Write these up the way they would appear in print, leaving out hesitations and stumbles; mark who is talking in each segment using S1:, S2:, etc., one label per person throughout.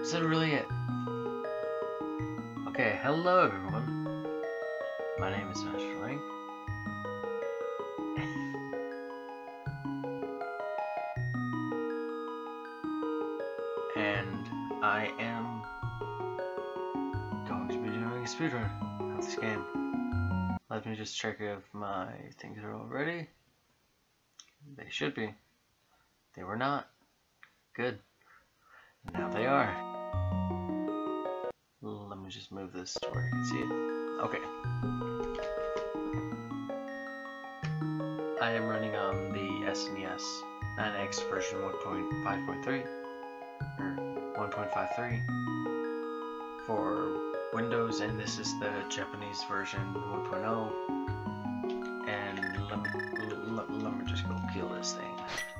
S1: Is that really it? Okay, hello everyone. My name is Master Link. And I am going to be doing a speedrun of this game. Let me just check if my things are all ready. They should be. They were not. Good. Now they are. Let me just move this to where you can see it. Okay. I am running on the SNES 9X version 1.5.3 or 1.53 for Windows, and this is the Japanese version 1.0. And let me just go kill this thing.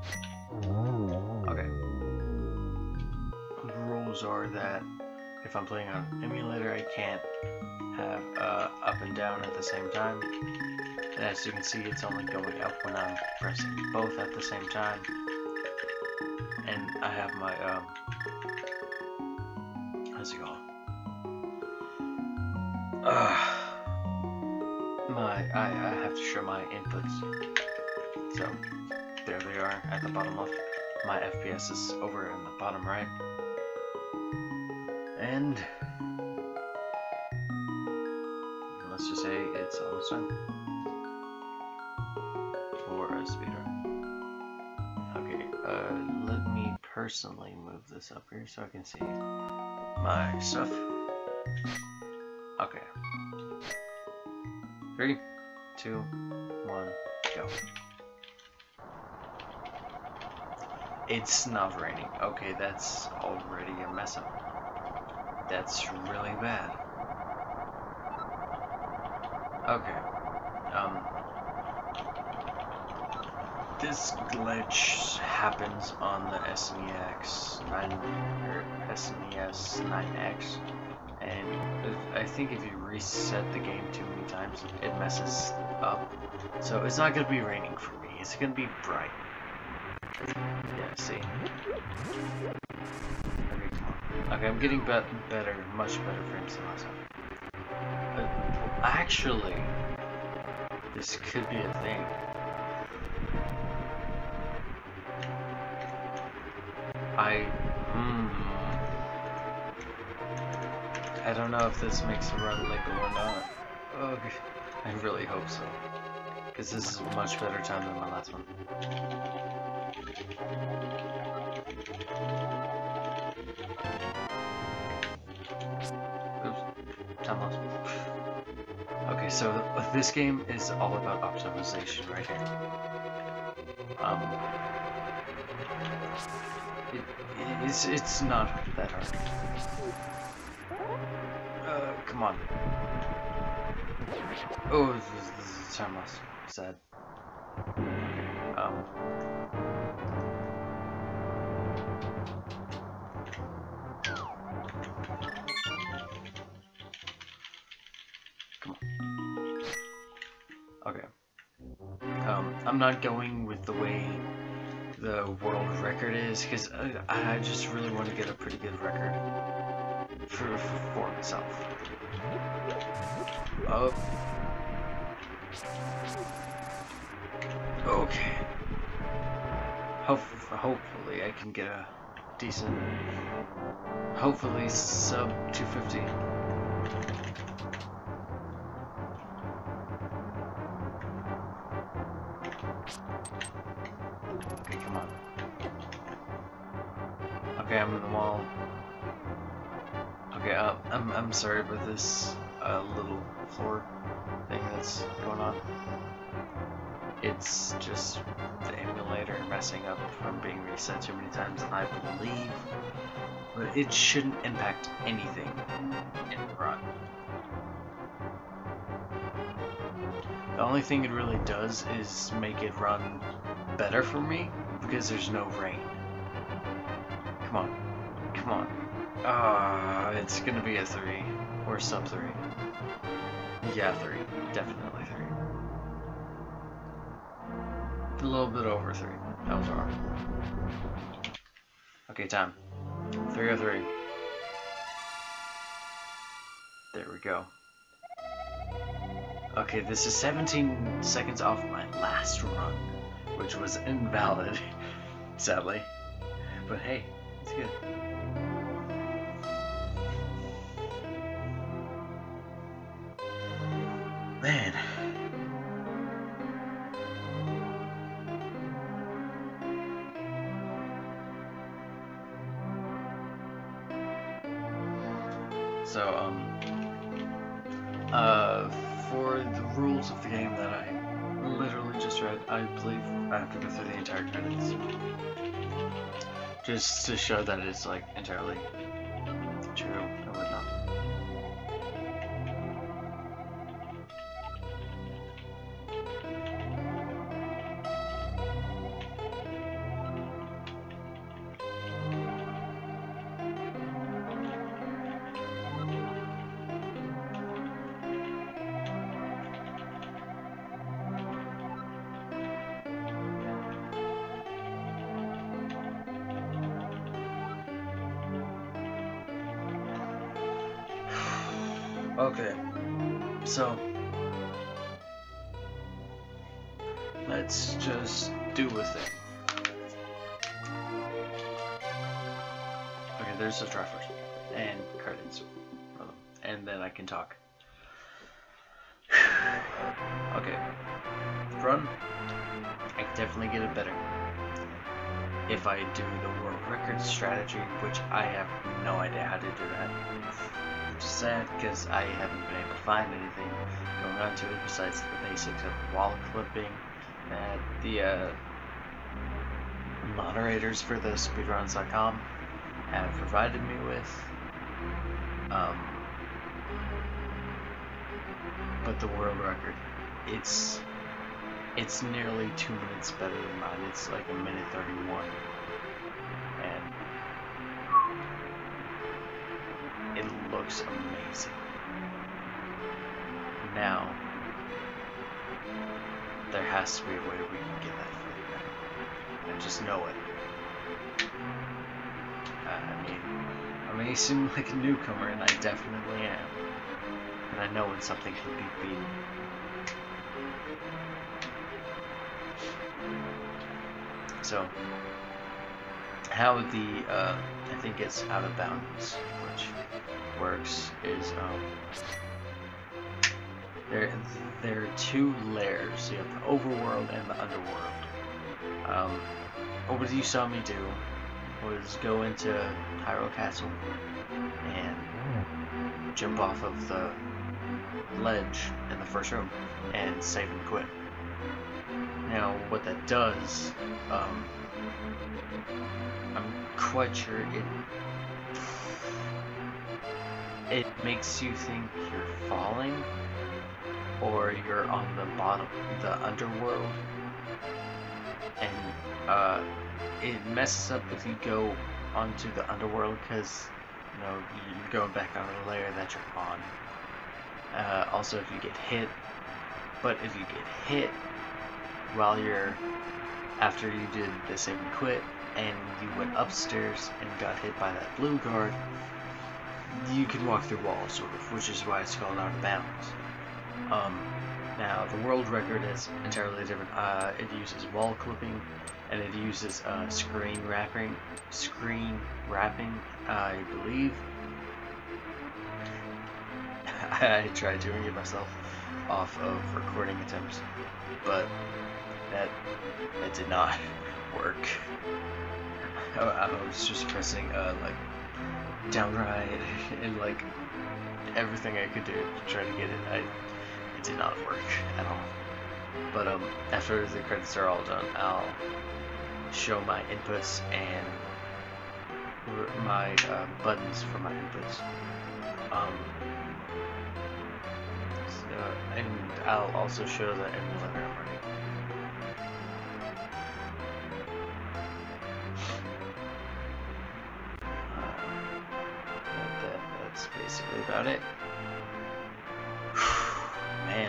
S1: Okay. The rules are that if I'm playing on emulator, I can't have up and down at the same time. And as you can see, it's only going up when I'm pressing both at the same time. And I have my how's it called? I have to show my inputs. So there they are at the bottom left. My FPS is over in the bottom right. And let's just say it's almost done for a speedrun. Okay, let me personally move this up here so I can see my stuff. Okay. 3, 2, 1, go. It's not raining. Okay, that's already a mess up. That's really bad. Okay. This glitch happens on the SNES 9X, and I think if you reset the game too many times, it messes up. So it's not gonna be raining for me. It's gonna be bright. Yeah, see. Okay, I'm getting better, much better frames than last time. But actually, this could be a thing. I don't know if this makes a run legal or not. Ugh, I really hope so. Because this is a much better time than my last one. Oops, time lost. Okay, so this game is all about optimization right here. It's not that hard. Come on. Oh, this is time lost. Sad. Come on. Okay. I'm not going with the way the world record is, because I just really want to get a pretty good record for myself. Oh. Okay. Hopefully I can get a decent, hopefully sub 250. Okay, come on. Okay, I'm in the wall. Okay, I'm sorry about this little floor thing that's going on. It's just the emulator messing up from being reset too many times, and I believe, but it shouldn't impact anything in the run. The only thing it really does is make it run better for me because there's no rain. Come on, come on. It's gonna be a 3 or sub 3. Yeah, 3, definitely 3. A little bit over 3. That was wrong. Okay, time. 303. There we go. Okay, this is 17 seconds off my last run, which was invalid, sadly. But hey, it's good. Man. So, for the rules of the game that I literally just read, I believe I have to go through the entire credits. Just to show that it's, like, entirely true and whatnot. Okay, so let's just do a thing. Okay, there's the try first, and credits, and then I can talk. Okay, run. I can definitely get it better if I do the world record strategy, which I have no idea how to do that. Which is sad because I haven't been able to find anything going on to it besides the basics of wall clipping that the moderators for the speedruns.com have provided me with. But the world record, it's nearly 2 minutes better than mine. It's like 1:31, and it looks amazing. Now, there has to be a way we can get that further better. I just know it. I may seem like a newcomer, and I definitely am. And I know when something can be beaten. So, how the, I think it's Out of Bounds, which works, is, there are two layers. You have the overworld and the underworld. What you saw me do was go into Hyrule Castle and jump off of the ledge in the first room and save and quit. Now, what that does, I'm quite sure it makes you think you're falling or you're on the bottom, the underworld, and it messes up if you go onto the underworld because you're going back on the layer that you're on. Also, if you get hit, but if you get hit while after you did the save and quit and you went upstairs and got hit by that blue guard, you can walk through walls, sort of, which is why it's called Out of Bounds. Now, the world record is entirely different. It uses wall clipping, and it uses screen wrapping, I believe. I tried doing it myself off of recording attempts, but that did not work. I was just pressing like down right and like everything I could do to try to get it. It did not work at all. But after the credits are all done, I'll show my inputs and my buttons for my inputs. And I'll also show the emulator I'm running. That's basically about it. Man.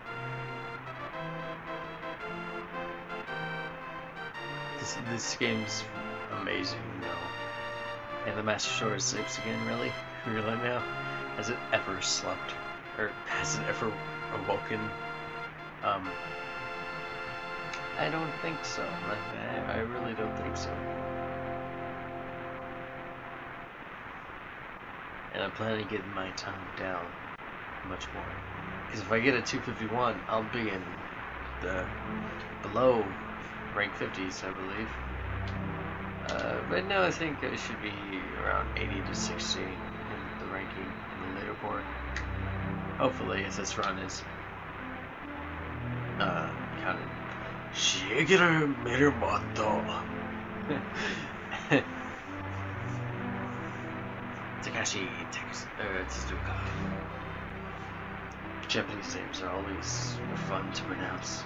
S1: This game's amazing, And the Master Sword 6 again, really now? Has it ever slept? Or has it ever awoken? I don't think so. I really don't think so. And I'm planning on getting my time down much more. Because if I get a 251, I'll be in the below rank 50s, I believe. Right now I think I should be around 80 to 60 in the ranking in the leaderboard. Hopefully, if this run is kind of Shigeru Mirumoto. Takashi Tezuka. Japanese names are always fun to pronounce.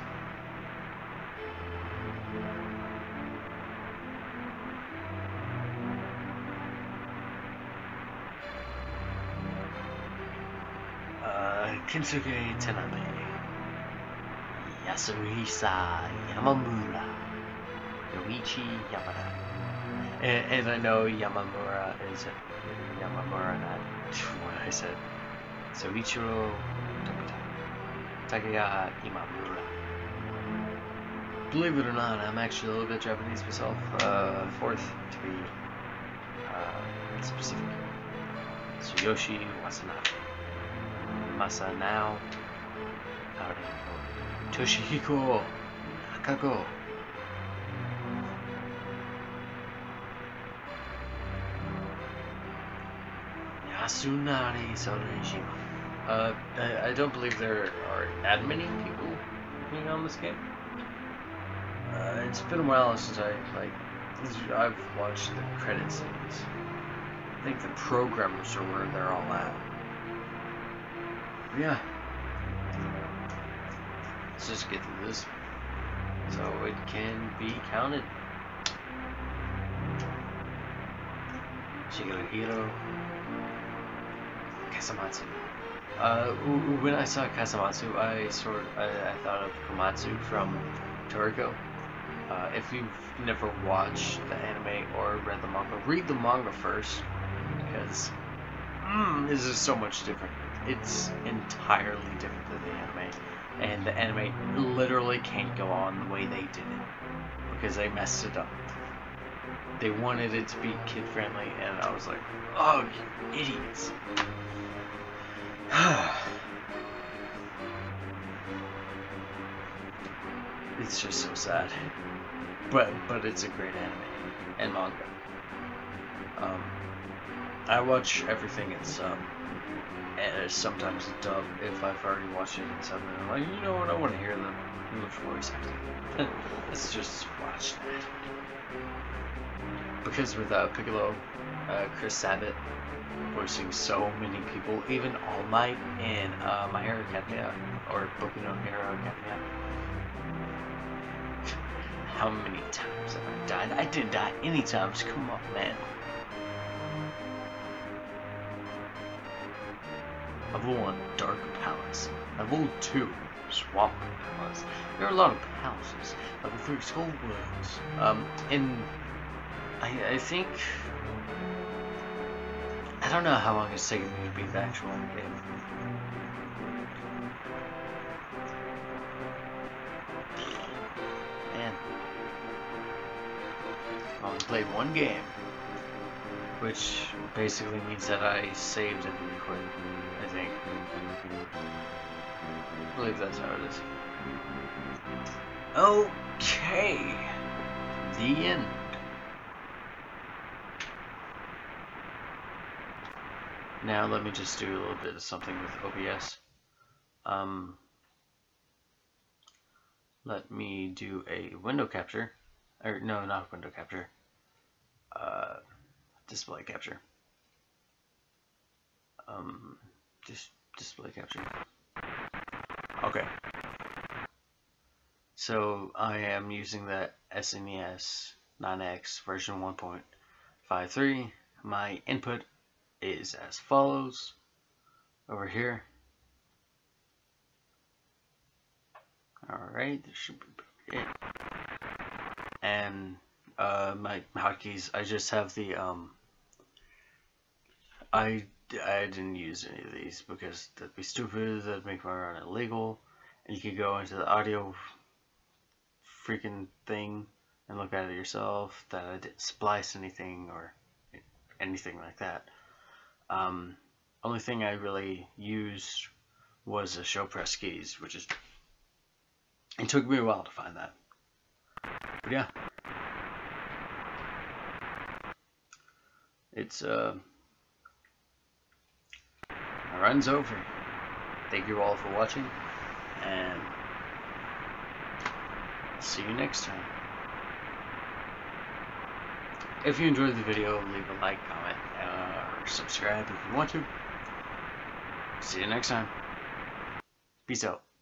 S1: Kensuke Tanabe, Yasuhisa Yamamura, Yoichi Yamada. And I know Yamamura is Yamamura, not what I said. Soichiro Takaya Imamura. Believe it or not, I'm actually a little bit Japanese myself. Fourth to be specific. Tsuyoshi Watanabe. Masanao Toshihiko Nakago. Yasunari Sorejima. I don't believe there are that many people working on this game. It's been a while since I've watched the credit scenes. I think the programmers are where they're all at. Yeah. Let's just get through this so it can be counted. Shigeruhiro Kasamatsu. When I saw Kasamatsu, I thought of Komatsu from Toriko. If you've never watched the anime or read the manga, read the manga first, because this is so much different. It's entirely different than the anime, and the anime literally can't go on the way they did it because they messed it up. They wanted it to be kid friendly, and I was like, oh, you idiots. It's just so sad, but it's a great anime and manga. I watch everything in sub, and sometimes dub if I've already watched it in sub, and I'm like, you know what, I want to hear the English voice acting. Let's just watch that. Because with Piccolo, Chris Sabat voicing so many people, even All Might in My Hero Academia, or Boku no Hero Academia. How many times have I died? I didn't die any times, come on, man. Level 1, Dark Palace. Level 2, Swamp Palace. There are a lot of palaces. Level 3, Skullwoods. And I think... I don't know how long it's taken me to beat the actual game. Man. I only played one game. Which basically means that I saved and recorded, I think. I believe that's how it is. Okay. The end. Now let me just do a little bit of something with OBS. Let me do a window capture. Or no, not window capture. Display capture. Just display capture. Okay. So I am using the SNES 9X version 1.53. My input is as follows over here. Alright, there should be it. And my hotkeys, I just have the I didn't use any of these because that'd be stupid, that'd make my run illegal, and you could go into the audio freaking thing and look at it yourself that I didn't splice anything or anything like that. Only thing I really used was the show press keys, which is, it took me a while to find that. But yeah, it's my run's over. Thank you all for watching, and see you next time. If you enjoyed the video, leave a like, comment, or subscribe if you want to. See you next time. Peace out.